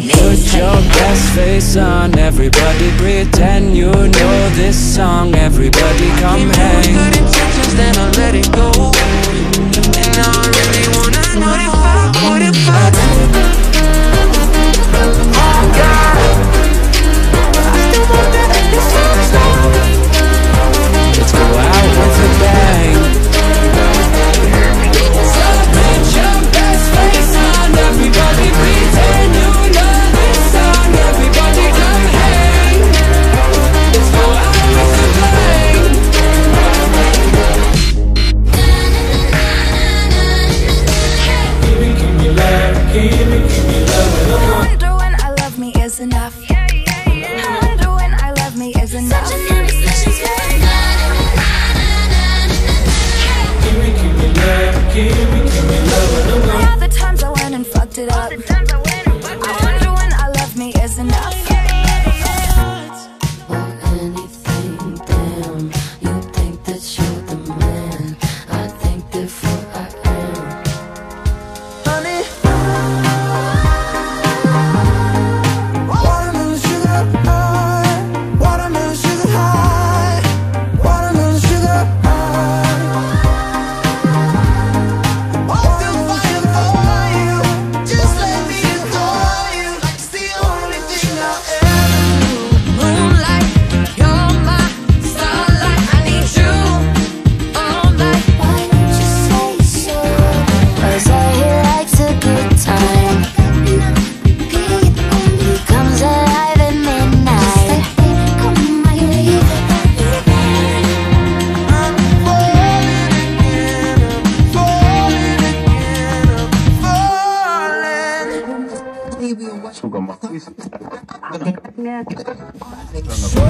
So put your best face on. Everybody pretend you know this song. Everybody come hang. Good intentions, then I'll let it go. And now I really wanna know what if I oh God, I still want that in this song. Let's go out with a bang. So put your best face on. Everybody pretend you know this song. Everybody come hang. Let's go out with a bang. Give me love, give me love. I wonder when I love me is enough. I wonder when I love me is enough. Such an indecision. Give me love, give me love. All the times I went and fucked it up. I wonder when I love me is enough. Or anything, damn. You think that you're the man. I think therefore I am. Honey, Watermelon sugar high, watermelon sugar high, watermelon sugar high. I'll still fight for you, just let me adore you. Like it's the only thing I'll ever do. Moonlight, you're my starlight. I need you all night. Why don't you say so? 'Cause he likes a good time. He comes alive at midnight. I'm falling again, I'm falling again, I'm falling.